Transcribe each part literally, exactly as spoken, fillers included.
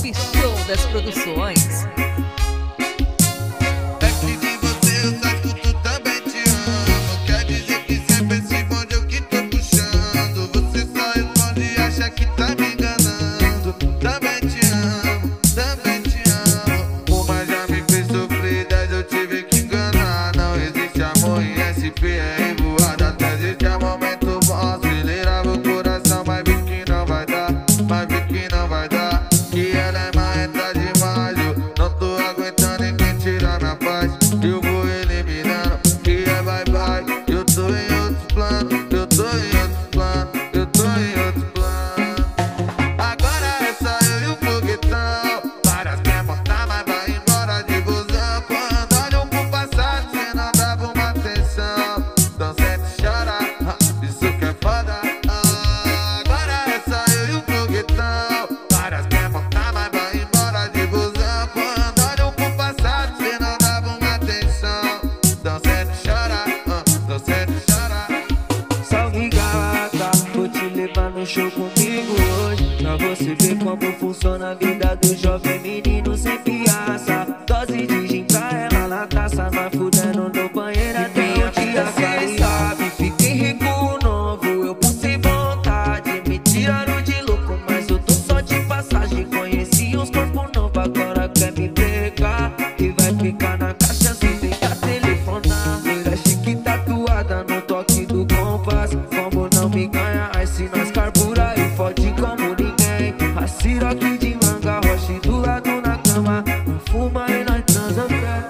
Top Show das Produções. Show comigo hoje, pra você ver como funciona a vida do jovem menino sem piaça. Dose de gin pra ela na taça, nós fudendo no banheiro até o dia sair. Sabe, fiquei rico novo, eu pulsei vontade. Me tiraram de louco, mas eu tô só de passagem. Conheci uns corpos novos, agora quer me pegar. E vai ficar na caixa sem tentar telefonar. Loira chique tatuada no toque do compasso. Como não me ganha, aí se nós carbura e fode como ninguém. A siroque de manga rocha do lado na cama. Não fuma e nós transa pé.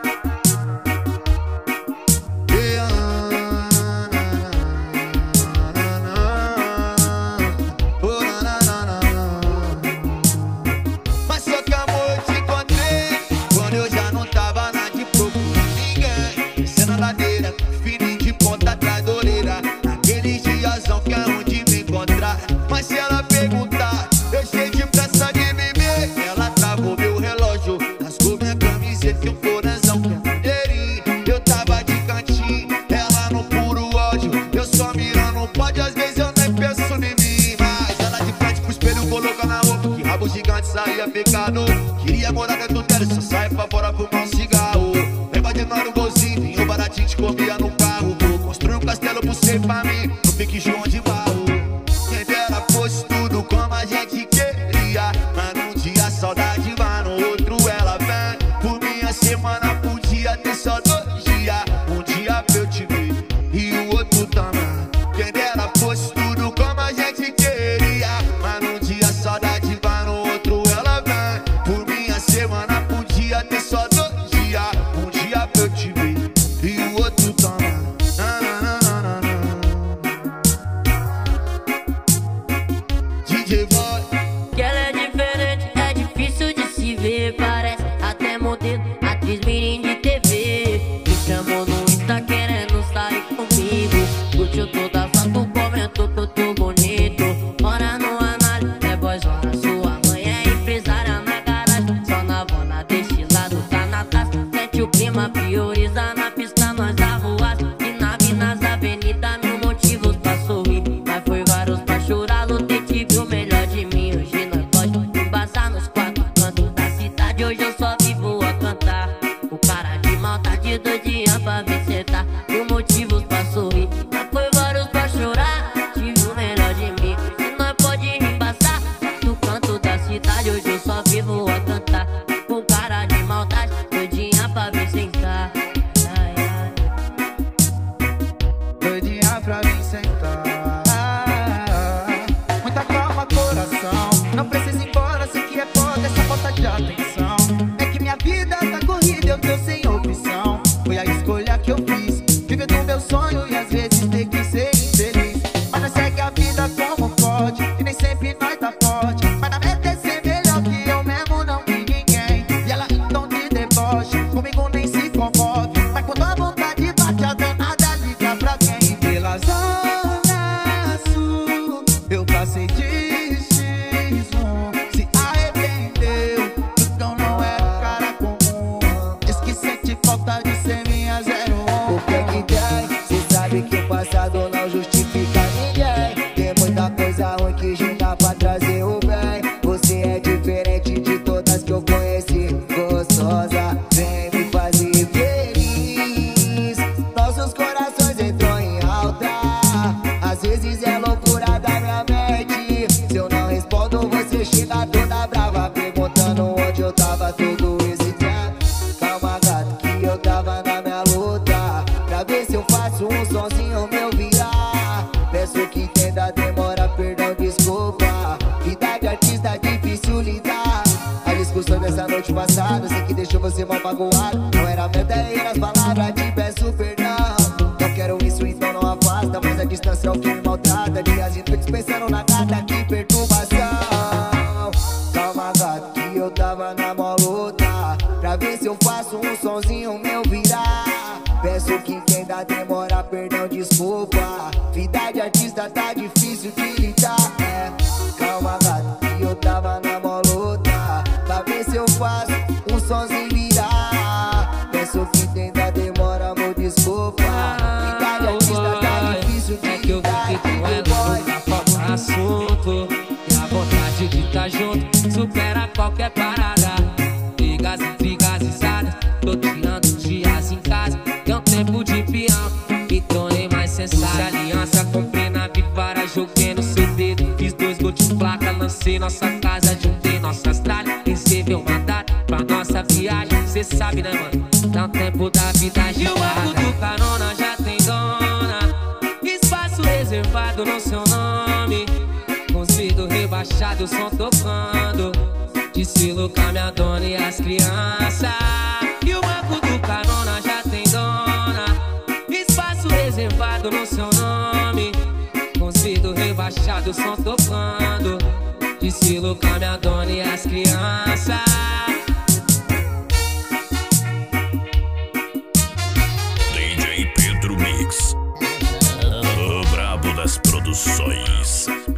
Mas só que amor eu te encontrei quando eu já não tava na de procurar ninguém. Descendo a ladeira, fininho de ponta atrás da orelha. Naqueles diazão que é onde me encontrar. Mas se ela perguntar, eu cheio de pressa de beber. Ela travou meu relógio, rasgou minha camiseta e um coração que é inteirinho. Eu tava de cantinho, ela no puro ódio. Eu só mirando, pode, às vezes eu nem penso em mim. Mas ela de frente pro espelho colocando a roupa. Que rabo gigante saía pecado. Queria morar dentro dela, só saia pra fora fumar um cigarro. Leva de nós no golzinho, vinho baratinho, te comia no carro. Vou construir um castelo por ser pra mim, no pique João de Barro. Quem dera fosse tudo como a gente queria. Mas num dia a saudade vai, no outro ela vem. Por minha semana podia ter só dois dias. Um dia pra eu te ver e o outro também. Quem dera fosse tudo como a gente queria. Mas num dia a saudade vai, no outro ela vem. Por minha semana podia ter só dois dias. Um dia pra eu te ver e o outro também. Na, na, na, na, na, na. D J Boy. Que ela é diferente, é difícil de se ver. Parece até modelo, atriz menina. gostosa, vem me fazer feliz. Nossos corações entram em alta, às vezes é loucura da minha mente. Se eu não respondo, você chega toda brava, perguntando onde eu tava todo esse tempo. Calma, gato, que eu tava na minha luta, pra ver se eu faço um sonzinho meu virar. Peço que entenda, demora, perdão, desculpa. Vida de artista difícil lidar. A discussão dessa noite passada, sei que deixou você mal magoado. Não era meta, era as palavras, te peço perdão. Não quero isso, então não afasta, mas a distância é o que me maltrata. Dias e noites pensando na gata, que perturbação. Calma, gato, que eu tava na mó luta, pra ver se eu faço um sonzinho meu virar. Peço que entenda, demora, perdão, desculpa. Vida de artista tá difícil de lidar, é. Calma, gato, que eu tava na mó luta, pra ver se eu faço um sonzinho virar. Peço que entenda, demora, amor, desculpa. Vida de artista tá difícil de lidar. É que eu vi que com ela nunca falta assunto, e a vontade de tá junto supera qualquer parada. Brigas, intrigas, risadas, tô tirando dias em casa. Tem um tempo de peão, me tornei mais sensato. Se aliança, comprei na Vivara, joguei no seu dedo. Fiz dois gols de placa, lancei nossa casa, juntei nossas tralhas. Recebeu uma data pra nossa viagem. Cê sabe, né, mano? Dá um tempo da vida agitada. E o banco do carona já tem dona, espaço reservado no seu nome. Com os vidros rebaixados, o som tocando. Disse Luca, minha dona e as crianças. E o banco do carona já tem dona, espaço reservado no seu nome. Com os vidros rebaixados, o som tocando. Disse Luca, minha dona e as crianças. D J Pedro Mix, o brabo das produções.